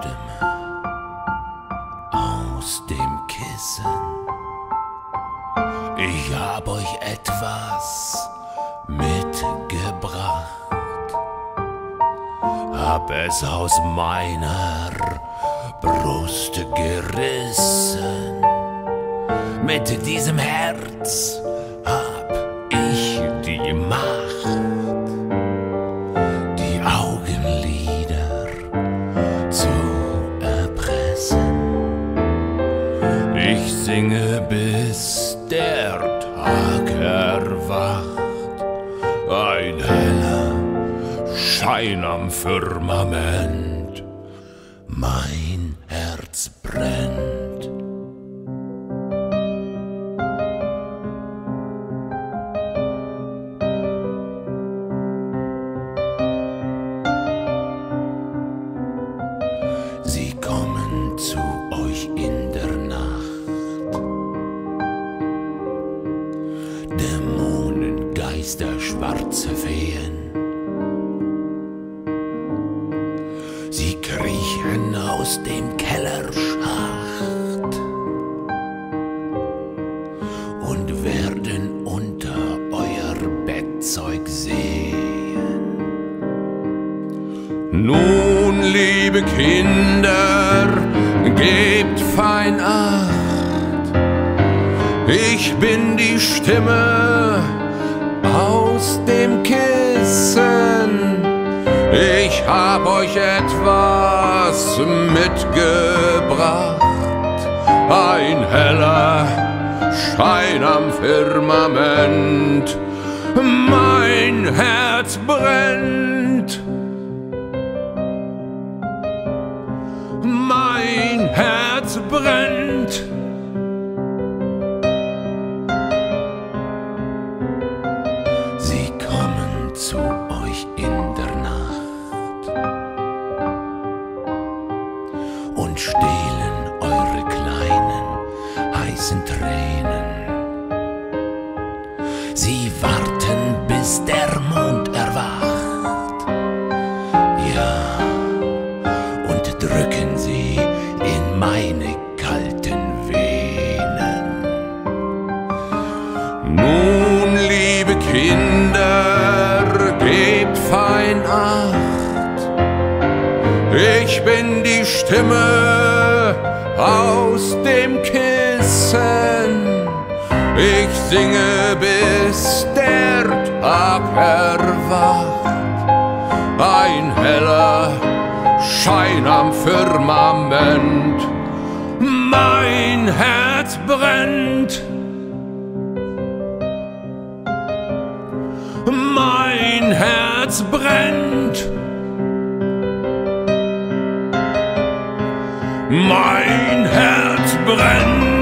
Stimme aus dem Kissen. Ich hab euch etwas mitgebracht, hab es aus meiner Brust gerissen. Mit diesem Herz hab ich die Macht, die Augenlider zu erpressen. Ich singe, bis der Tag erwacht, ein heller Schein am Firmament, mein Herz brennt. Sie kommen zu euch in der Nacht, Dämonen, Geister, schwarze Feen. Sie kriechen aus dem Kellerschacht und werden unter euer Bettzeug sehen. Nun, liebe Kinder, gebt fein Acht, ich bin die Stimme aus dem Kissen. Ich hab euch etwas mitgebracht, ein heller Schein am Firmament, mein Herz brennt. Mein Herz brennt. Sie kommen zu euch in der Nacht und stehlen eure kleinen, heißen Tränen. Sie warten, bis der Mond erwacht, ja, und drücken sie in meine kalten Venen. Nun, liebe Kinder, gebt fein Acht, ich bin die Stimme aus dem Kissen. Ich singe, bis der Tag erwacht, ein heller Schein am Firmament, mein Herz brennt. Mein Herz brennt. Mein Herz brennt.